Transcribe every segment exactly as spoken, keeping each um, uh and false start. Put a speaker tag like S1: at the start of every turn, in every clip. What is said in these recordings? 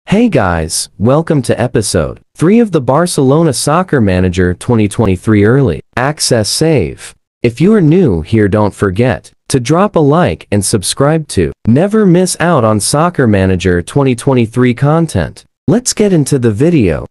S1: Hey guys, welcome to episode three of the Barcelona Soccer Manager twenty twenty-three Early Access Save. If you are new here, don't forget to drop a like and subscribe to never miss out on Soccer Manager twenty twenty-three content. Let's get into the video.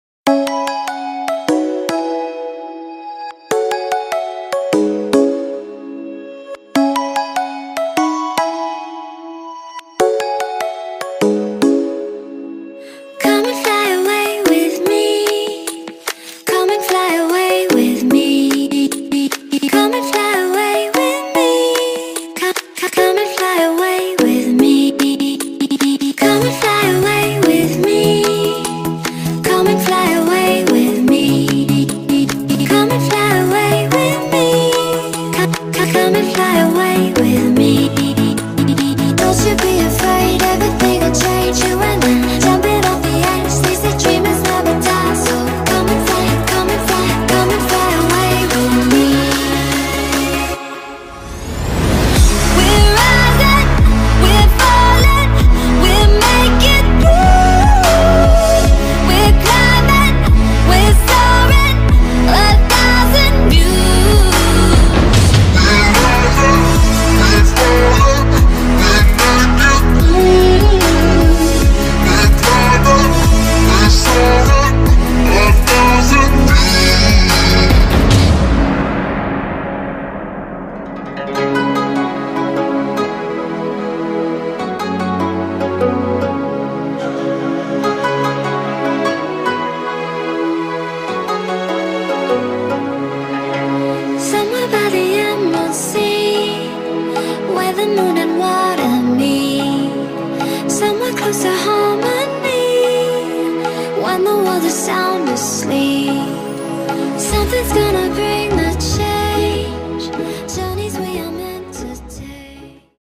S2: Close to harmony, when the world is sound asleep, something's gonna bring